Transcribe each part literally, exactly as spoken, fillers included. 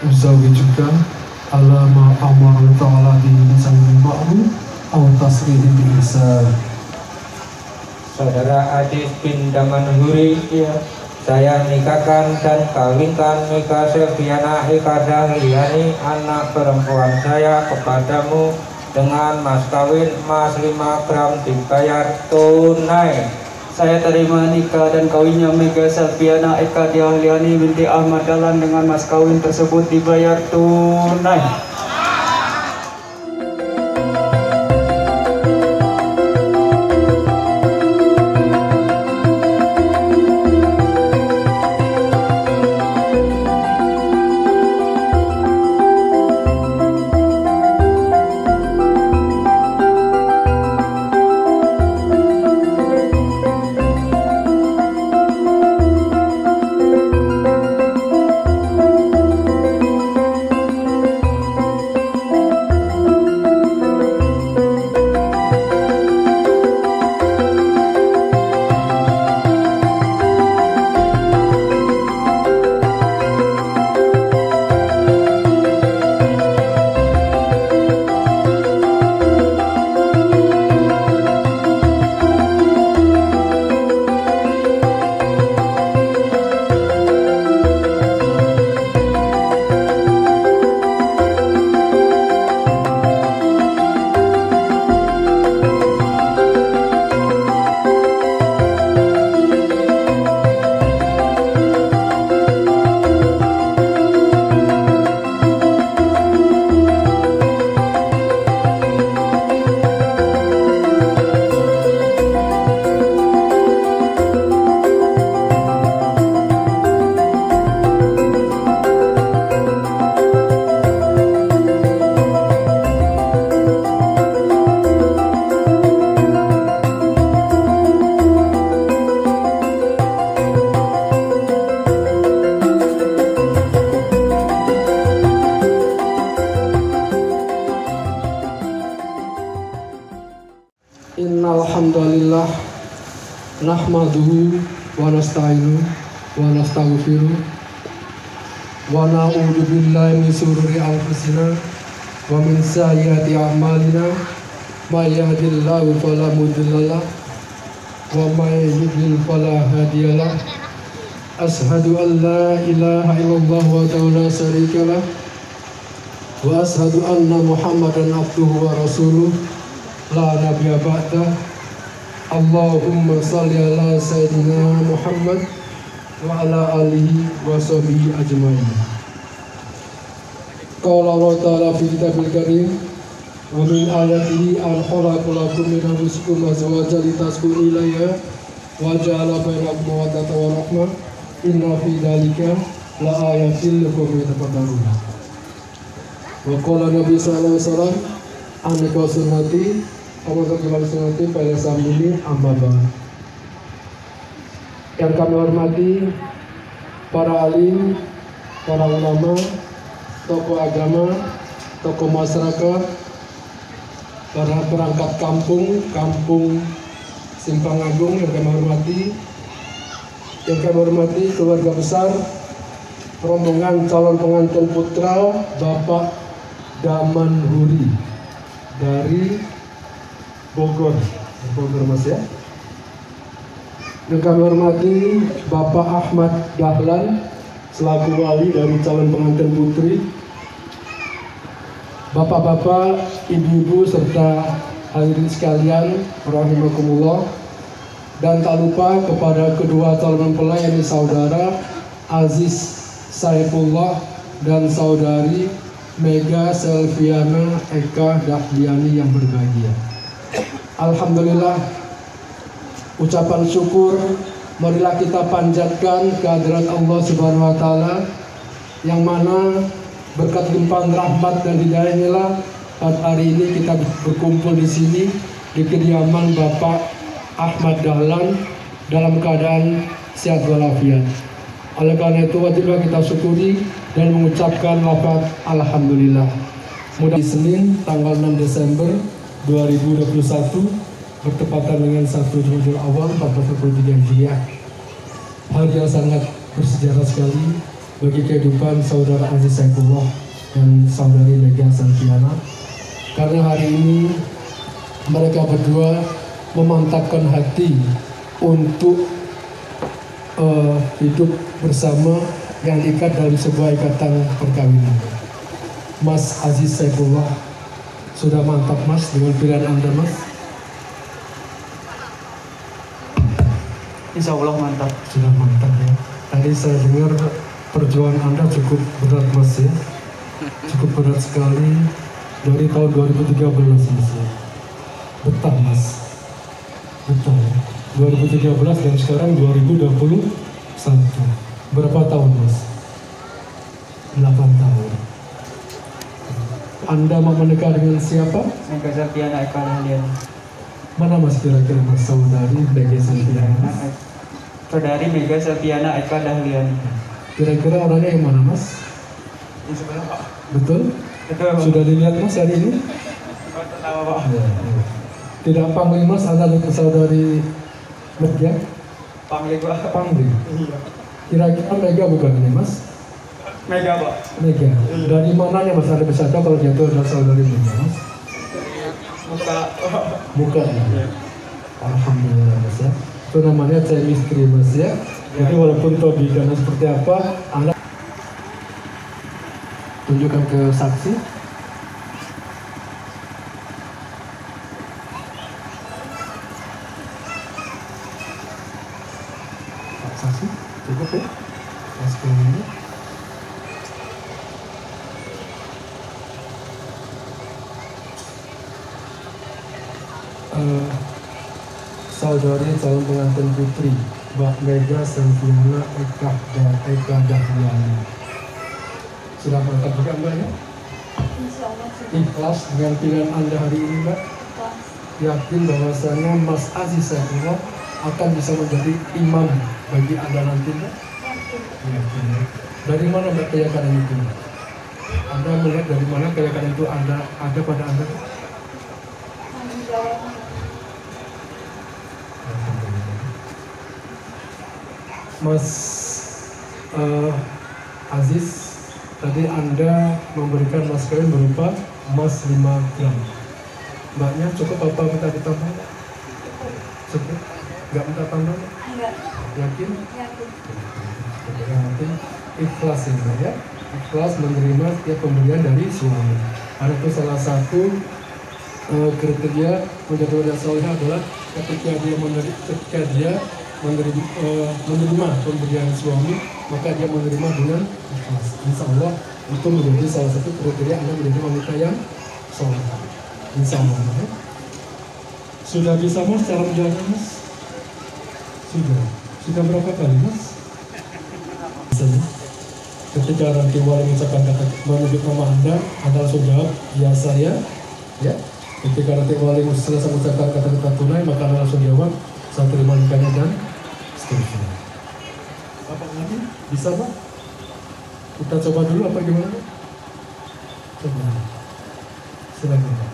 uzawijuka ala ma amara ta'ala bi lisanil ma'ruf aw tasrihin bi ihsan. Saudara Adis bin Damanhuri, ya, saya nikahkan dan kawinkan Mega Selviana Eka Dahliani, anak perempuan saya, kepadamu dengan mas kawin emas lima gram dibayar tunai. Saya terima nikah dan kawinnya Mega Selviana Eka Dahliani binti Ahmad Dahlan dengan mas kawin tersebut dibayar tunai. Innalhamdulillah nahmaduhu wa nasta'inu wa nastaghfiruh wa na'udzu billahi min shururi anfusina wa min sayyiati a'malina may yahdihillahu fala mudilla lahu wa may yudlil fala hadiya lahu. Ashhadu an la ilaha illallah wa la syarika lahu wa ashhadu anna Muhammadan abduhu wa rasuluh la nabiyya ba'da. Allahumma salli ala sayyidina Muhammad wa ala alihi wa sahbihi ajmain. Qala Allah ta'ala fi kitabil karim wa min ayatihi an khalaqa lakum min anfusikum azwajan litaskunu ilayha wa ja'ala bainakum mawaddatan wa rahmah inna fi dzalika la ayatin liqaumin yatafakkarun. Wa qala Nabi sallallahu alaihi wasallam anika sunnati Amal kembali sunnati pada saat ini amabah. Yang kami hormati para alim, para ulama, tokoh agama, tokoh masyarakat, para perangkat kampung, kampung Simpang Agung yang kami hormati, yang kami hormati keluarga besar, rombongan calon pengantin putra Bapak Damanhuri dari Bogor, Bogor Mas ya. Dan kami hormati Bapak Ahmad Dahlan selaku wali dari calon pengantin putri, Bapak-bapak, ibu-ibu serta hadirin sekalian rahimakumullah. Dan tak lupa kepada kedua calon mempelai, ini saudara Aziz Saifullah dan saudari Mega Selviana Eka Dahliani yang berbahagia. Alhamdulillah, ucapan syukur marilah kita panjatkan kehadirat Allah Subhanahu wa taala, yang mana berkat limpahan rahmat dan hidayah inilah pada hari ini kita berkumpul di sini di kediaman Bapak Ahmad Dahlan dalam keadaan sehat walafiat. Oleh karena itu wajiblah kita syukuri dan mengucapkan lafaz alhamdulillah. Mudah Senin tanggal enam Desember dua ribu dua puluh satu bertepatan dengan satu Rabiul Awal empat belas empat puluh tiga Hijriah. Hal yang sangat bersejarah sekali bagi kehidupan saudara Aziz Saifullah dan saudari Mega Selviana, karena hari ini mereka berdua memantapkan hati untuk uh, hidup bersama yang diikat dalam sebuah ikatan perkawinan. Mas Aziz Saifullah, sudah mantap Mas dengan pilihan Anda Mas? Insya Allah mantap. Sudah mantap ya. Tadi saya dengar perjuangan Anda cukup berat Mas ya. Cukup berat sekali dari tahun dua ribu tiga belas Mas ya. Betah Mas. Betah ya. dua ribu tiga belas dan sekarang dua ribu dua puluh satu. Berapa tahun Mas? delapan tahun. Anda mau menikah dengan siapa? Mega Selviana Eka Dahliani. Mana Mas kira-kira Mas saudari Mega Selviana? Saudari Mega Selviana Eka Dahliani. Kira-kira orangnya yang mana Mas? Ini sebenarnya Pak. Betul? Betul Pak. Sudah dilihat Mas hari ini? Oh, tahu Pak. Ya, ya. Tidak panggil Mas, Anda dengan saudari Mega? Panggil Pak. Panggil. Iya. Kira-kira Mega bukan ini Mas? Mega Pak. Mega. Dari mananya Mas Anda bisa tahu kalau dia itu adalah saudari Mega Mas? Muka. Bukan. Ya. Alhamdulillah Mas ya. Itu namanya chemistry Mas ya. Jadi walaupun tahu bidangnya seperti apa, Anda tunjukkan ke saksi. Pak saksi, cukup ya? Mas ini. Uh, saudari calon pengantin putri Mbak Mega Selviana Eka dan Eka Dahliani. Sudah mantap juga Mbak ya? Ikhlas dengan pilihan Anda hari ini Mbak? Yakin bahwasanya Mas Aziz Saifullah akan bisa menjadi imam bagi Anda nanti Mbak? Yakin ya. Dari mana Mbak keyakinan itu? Anda melihat dari mana keyakinan itu Anda ada pada Anda? Mas uh, Aziz, tadi Anda memberikan mas kawin berupa emas lima gram. Mbaknya cukup apa minta ditambah? Cukup? Nggak minta tambah? Enggak. Yakin? Yakin. Yakin? Ikhlas ya Mbak ya? Ikhlas menerima setiap pemberian dari suami. Karena itu salah satu uh, kriteria menjadi wanita saleh adalah ketika dia menerima, ketika dia menerima, uh, menerima pemberian suami, maka dia menerima dengan ikhlas. Insya Allah itu menjadi salah satu kriteria Anda menjadi wanita yang soleh. Insya Allah ya. Sudah bisa Mas cara menjalannya Mas? Sudah. Sudah berapa kali Mas? Misalnya, ketika nanti wali mengucapkan kata menyebut nama Anda, Anda langsung jawab ya saya. Ya. Ketika nanti wali selesai mengucapkan kata-kata tunai, maka Anda langsung jawab saya terima nikahnya dan seterusnya. Apa lagi? Bisa Pak? Kita coba dulu apa gimana? Coba. Silakan Pak.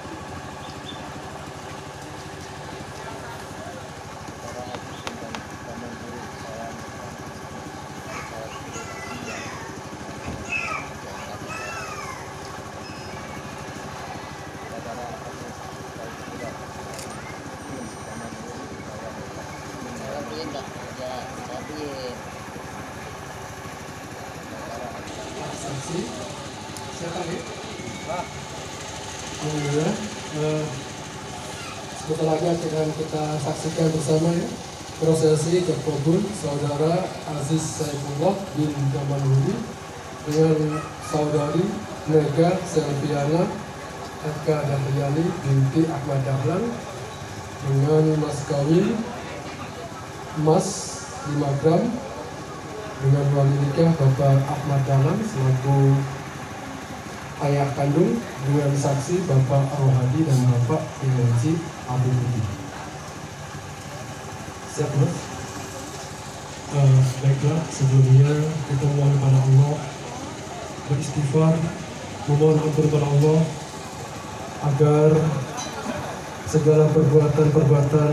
Saksi, siapa nih? Pak. Alhamdulillah. Uh, sebentar lagi akan kita saksikan bersama ya prosesi kekabul saudara Aziz Saifullah bin Damanhuri dengan saudari Mega Selviana Eka Dahliani binti Ahmad Dahlan dengan mas kawin emas lima gram dengan wali nikah Bapak Ahmad Dahlan selaku ayah kandung dengan saksi Bapak Rohadi dan Bapak Ilhaji Abu Budi. Siap Mas? Uh, baiklah, sebelumnya kita mohon kepada Allah, beristighfar, memohon ampun kepada Allah agar segala perbuatan-perbuatan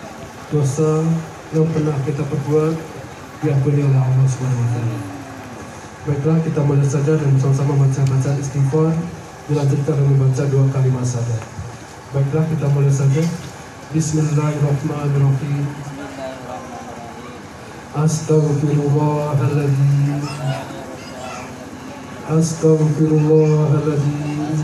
dosa yang pernah kita perbuat diampuni oleh Allah subhanahu wa taala. Baiklah, kita mulai saja dan sama-sama baca bacaan istighfar, dilanjutkan dengan membaca dua kalimat saja. Baiklah, kita mulai saja. Bismillahirrahmanirrahim. Astaghfirullahaladzim. Astaghfirullahaladzim.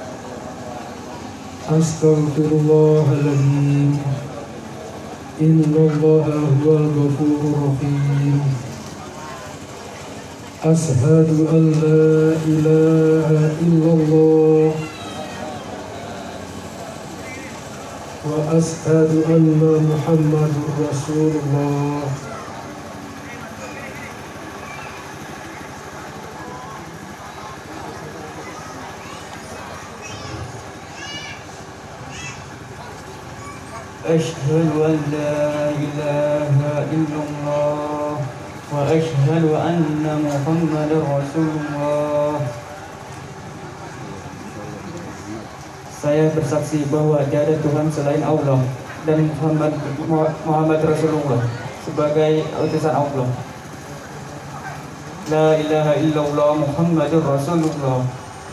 Astaghfirullahaladzim. Innallaha huwal ghafurur rahim. Ashhadu an la ilaha illallah wa ashhadu anna Muhammadur Rasulullah. Asyhadu an la ilaha illallah wa asyhadu anna Muhammadar Rasulullah. Saya bersaksi bahwa tiada Tuhan selain Allah dan Muhammad Muhammad Rasulullah sebagai utusan Allah. La ilaha illallah Muhammadur Rasulullah.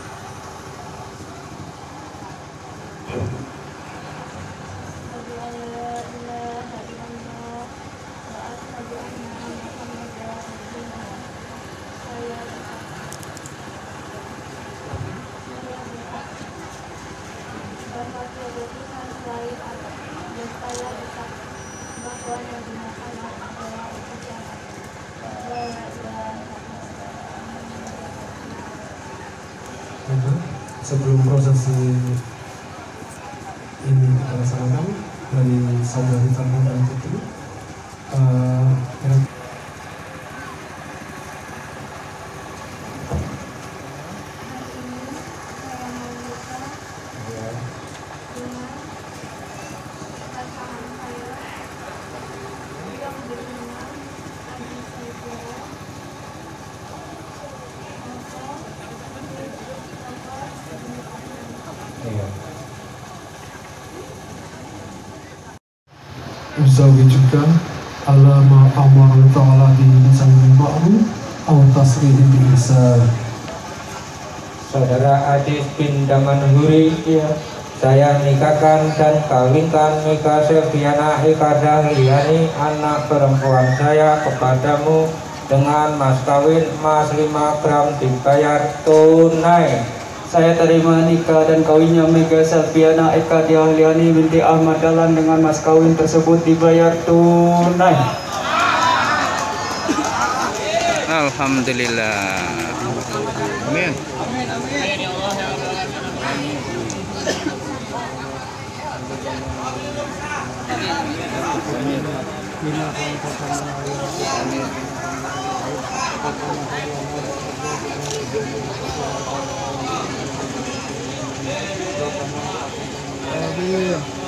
Sebelum prosesi ini kita laksanakan dari saudari Tanu dan Putri, uh, ya. Uzawijuka ala ma amara ta'ala bi lisanil ma'ruf aw tasrihil bi ihsan. Saudara Adis bin Damanhuri, ya, saya nikahkan dan kawinkan Mega Selviana Eka Dahliani, anak perempuan saya, kepadamu dengan mas kawin emas lima gram dibayar tunai. Saya terima nikah dan kawinnya Mega Selviana Eka Dahliani binti Ahmad Dahlan dengan mas kawin tersebut dibayar tunai. Alhamdulillah. Amin. Amin.